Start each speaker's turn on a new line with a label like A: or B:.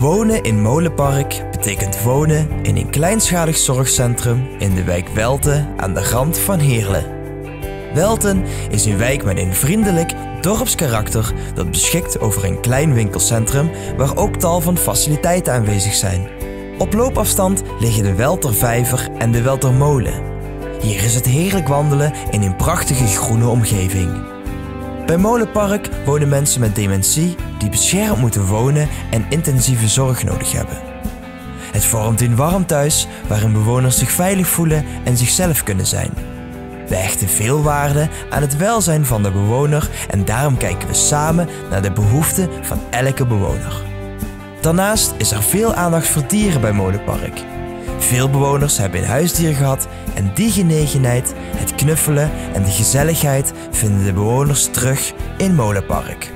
A: Wonen in Molenpark betekent wonen in een kleinschalig zorgcentrum in de wijk Welten aan de rand van Heerlen. Welten is een wijk met een vriendelijk dorpskarakter dat beschikt over een klein winkelcentrum waar ook tal van faciliteiten aanwezig zijn. Op loopafstand liggen de Weltervijver en de Weltermolen. Hier is het heerlijk wandelen in een prachtige groene omgeving. Bij Molenpark wonen mensen met dementie die beschermd moeten wonen en intensieve zorg nodig hebben. Het vormt een warm thuis waarin bewoners zich veilig voelen en zichzelf kunnen zijn. We hechten veel waarde aan het welzijn van de bewoner en daarom kijken we samen naar de behoeften van elke bewoner. Daarnaast is er veel aandacht voor dieren bij Molenpark. Veel bewoners hebben een huisdier gehad en die genegenheid, het knuffelen en de gezelligheid vinden de bewoners terug in Molenpark.